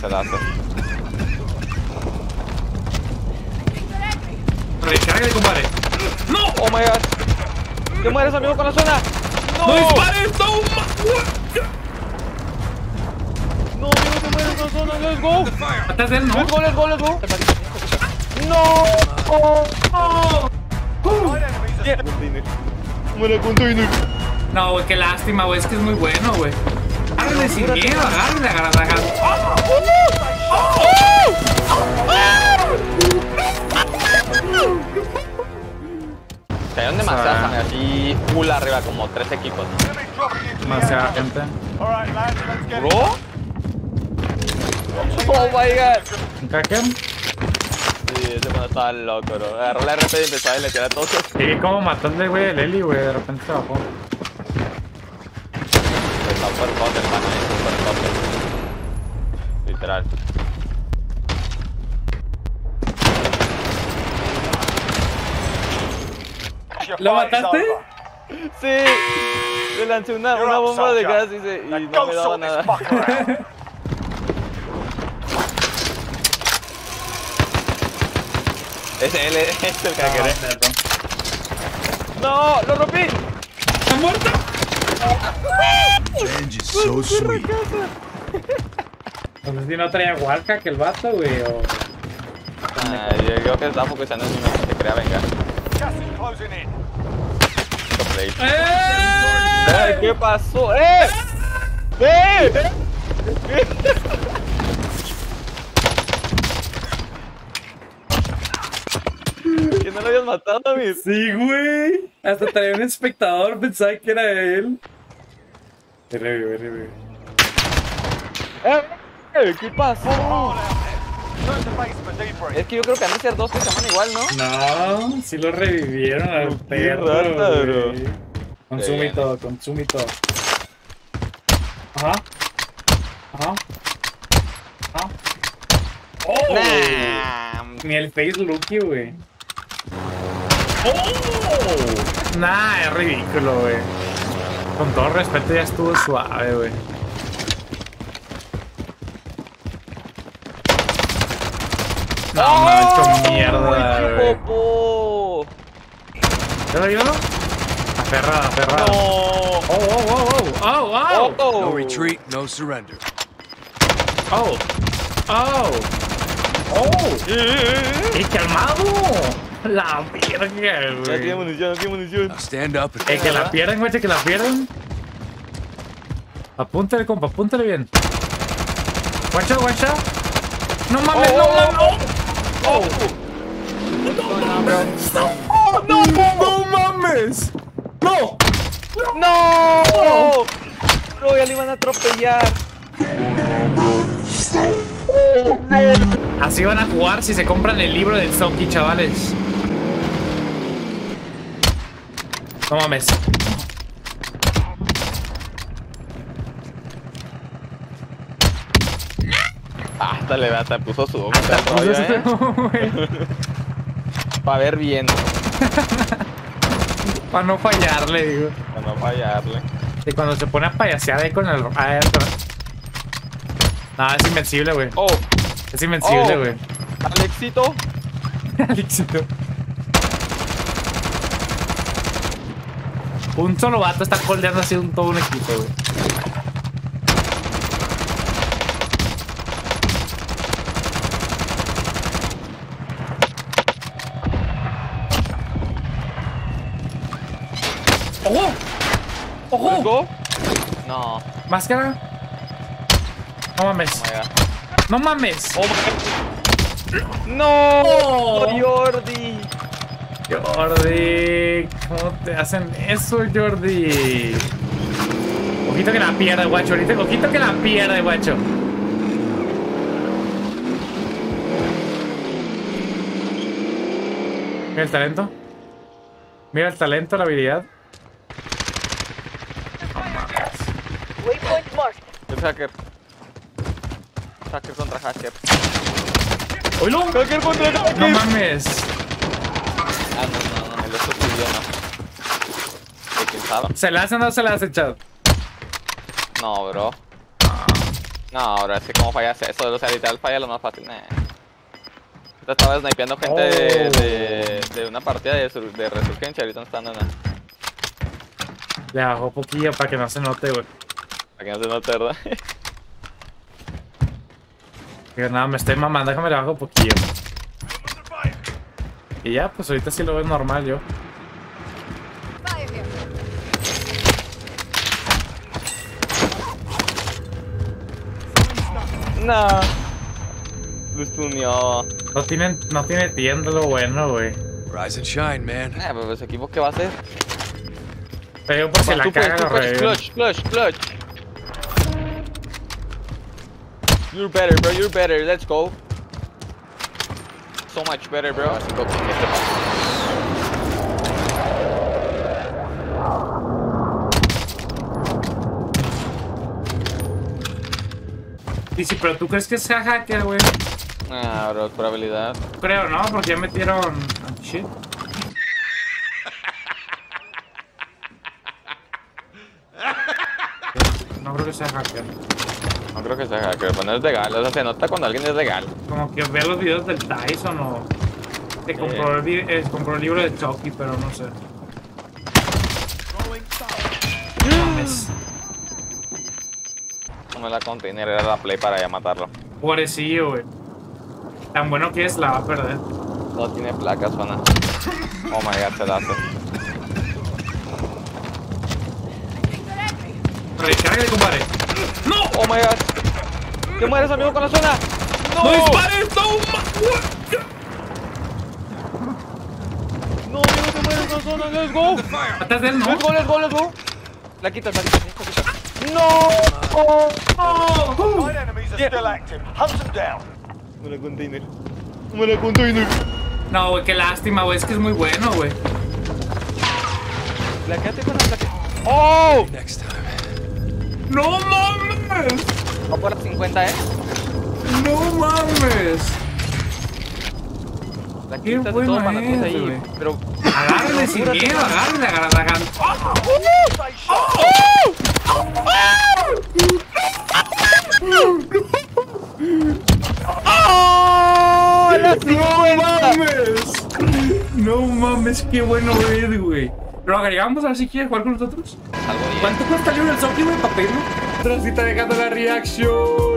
se la hace. Recárgale, compadre. ¡No! Oh my god. ¡Te mueres, amigo, con la zona! ¡No! ¡No dispares! ¡No! ¡No, amigo, te mueres con la zona! ¡Let's go! ¿Matas de él, no? ¡Let's go, let's go, let's go! ¡No! ¡Oh! Yeah. Muere container. No, güey, qué lástima, güey. Es que es muy bueno, güey. Agárrale sin miedo, agárrale. Cayeron demasiadas maneras y full arriba, como 3 equipos. Demasiada gente. ¿Bro? Oh my god. ¿Un cracker? Sí, ese cuando estaba loco, bro. Agarró la RP y empezó a deletear a todos. Sí, como matarle, güey, el Eli, güey. De repente se bajó. Está super hot, hermano, super hot. Literal. ¿Lo mataste? Sí. Le lancé una bomba de gas y no me daba nada. Él es el cracker, No, lo rompí. ¿Está muerto? Revenge is so sweet. No sé si no traía wallhack el vato, güey, o... Yo creo que estaba focusando en uno que se crea vengar. ¿Qué pasó? ¡Eh! ¿Que no lo habías matado, Amir? Sí, güey. Hasta traía un espectador, pensaba que era él. Revive. ¿Qué pasó? Es que yo creo que han de ser dos que se llaman igual, ¿no? No, sí lo revivieron al Qué perro, rata, bro. güey. Consume todo. Ajá. ¡Oh! Nah. Ni el face Lucky, güey. ¡Oh! Nah, es ridículo, güey. Con todo respeto ya estuvo suave, güey. No, me he hecho mierda, güey. Popo. ¿Te lo ayudo? Aferrada. No. Oh. No retreat, no surrender. ¡Qué calmado! La verga, No tiene güey. munición. Now stand up and Que la pierdan, güey, que la pierdan. Apúntale, compa, apúntale bien. Guacha. No mames, no mames. No. No, ya le iban a atropellar. Así van a jugar si se compran el libro del Zombie, chavales. No mames. Hasta puso su boca el rollo, para ver bien, Para no fallarle, digo. para no fallarle. Y cuando se pone a payasear ahí con el... Nada, es invencible, güey. Oh, Es invencible, güey. Alexito. Alexito. Un solo vato está holdeando así todo un equipo, güey. ¡Ojo! Let's go. No. ¿Máscara? No mames. Oh my god. No mames. Oh my god. No. Oh. Jordi. Jordi, ¿cómo te hacen eso, Jordi? Ojito que la pierde, guacho. Ojito que la pierde, guacho. Mira el talento. Mira el talento, la habilidad. Waypoint marked. Es hacker. Hacker contra hacker. ¡Oilo! Hacker contra hacker. No mames. No, el otro subió, no. ¿De quién sabe? ¿Se la hace o no se la hace, chat? No, bro. No, ahora es que como fallas eso, o sea, literal falla lo más fácil. Nah. Ahorita estaba snipeando gente de una partida de resurgencia, ahorita no está dando nada. Le bajó poquillo para que no se note, güey. Para que no se note, ¿verdad? Que nada, me estoy mamando, déjame le bajo poquillo. Y ya, pues ahorita sí lo veo normal yo. No. Lo stuneó. No tiene tienda lo bueno, güey. Rise and shine, man. Pero ese equipo, ¿qué va a hacer? Pero por si la caga lo reviven. Clutch. You're better, bro. You're better. Let's go. So much better, bro. Así que, Dice, pero ¿tú crees que sea hacker, güey? Ah, bro, probabilidad. Creo, ¿no? Porque ya metieron... Shit. No creo que sea hacker. No creo que sea hacker, pero no es legal. O sea, se nota cuando alguien es legal. Como que vea los videos del Tyson o... Te compró compró el libro de Chucky, pero no sé. Mames. Como la container era la play para ya matarlo. Pobrecillo, güey. Tan bueno que es, la va a perder. No tiene placas, zona. Oh my god, pedazo. Recárgale, compadre. ¡No! Oh my god. ¡Te mueres, amigo, con la zona! ¡No! ¡No dispares! ¡No! ¡No, amigo, te mueres con la zona! ¡Let's go! ¿Matas de él, no? Let's go! La quitas. ¡No! Nine enemies are still active. Hunt them down. Como la container. No, güey, qué lástima, güey. Es que es muy bueno, güey. La quédate con la que... ¡Oh! Next time. ¡No mames! Va por las 50, ¡No mames! La Qué quitas de buena todo para es, ahí. güey. Pero... Agárrenle sin miedo, agárrenle, agárrenle. ¡Oh! ¡La ¡No mames! No mames, qué bueno es, güey. ¿Lo agregamos a ver si quieres jugar con nosotros? Algo bien. ¿Cuánto cuesta el libro del Chucky, güey, para pedirlo? Otra sí está dejando la reaction.